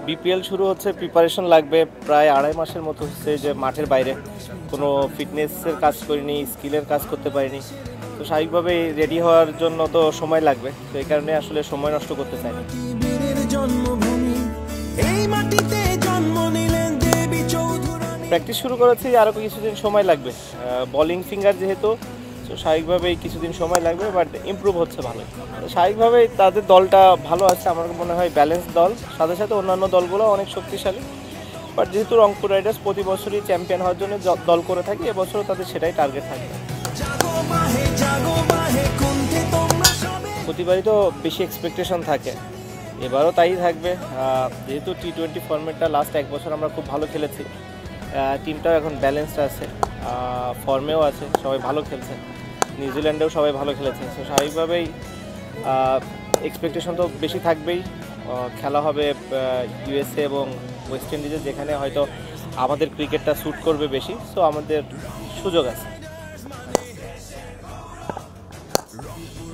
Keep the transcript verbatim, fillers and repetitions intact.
BPL শুরু হচ্ছে, preparation লাগবে প্রায় আড়াই মাসের মতো হচ্ছে যে মাঠের বাইরে কোনো ফিটনেসের কাজ করিনি, স্কিলের কাজ করতে পারিনি। তো স্বাভাবিকভাবেই রেডি হওয়ার জন্য তো সময় লাগবে, তো এই কারণে আসলে সময় নষ্ট করতে চাইনি। প্র্যাকটিস শুরু করেছি, আরও কিছুদিন সময় লাগবে। বলিং ফিঙ্গার যেহেতু, তো স্বাভাবিকভাবেই কিছুদিন সময় লাগবে, বাট ইমপ্রুভ হচ্ছে ভালোই। স্বাভাবিকভাবেই তাদের দলটা ভালো আছে, আমার মনে হয় ব্যালেন্স দল, সাথে সাথে অন্যান্য দলগুলো অনেক শক্তিশালী। বাট যেহেতু রংপুর রাইডার্স প্রতি বছরই চ্যাম্পিয়ন হওয়ার জন্য দল করে থাকে, এবছরও তাদের সেটাই টার্গেট থাকবে। প্রতিবারই তো বেশি এক্সপেকটেশন থাকে, এবারও তাই থাকবে। যেহেতু টি টোয়েন্টি ফর্মেটটা লাস্ট এক বছর আমরা খুব ভালো খেলেছি, টিমটাও এখন ব্যালেন্সড আছে, ফর্মেও আছে, সবাই ভালো খেলছে। নিউজিল্যান্ডেও সবাই ভালো খেলেছে, তো স্বাভাবিকভাবেই এক্সপেকটেশন তো বেশি থাকবেই। খেলা হবে ইউএসএ এবং ওয়েস্ট ইন্ডিজে, যেখানে হয়তো আমাদের ক্রিকেটটা স্যুট করবে বেশি, সো আমাদের সুযোগ আছে।